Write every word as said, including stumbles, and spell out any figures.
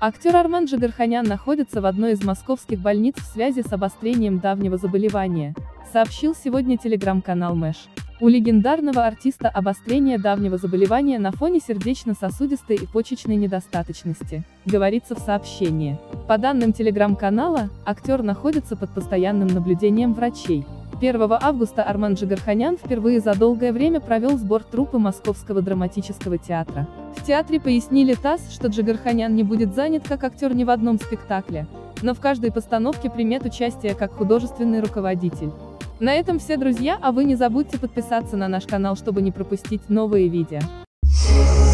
Актер Армен Джигарханян находится в одной из московских больниц в связи с обострением давнего заболевания, сообщил сегодня телеграм-канал Мэш. У легендарного артиста обострение давнего заболевания на фоне сердечно-сосудистой и почечной недостаточности, говорится в сообщении. По данным телеграм-канала, актер находится под постоянным наблюдением врачей. первого августа Армен Джигарханян впервые за долгое время провел сбор труппы Московского драматического театра. В театре пояснили ТАСС, что Джигарханян не будет занят как актер ни в одном спектакле, но в каждой постановке примет участие как художественный руководитель. На этом все, друзья, а вы не забудьте подписаться на наш канал, чтобы не пропустить новые видео.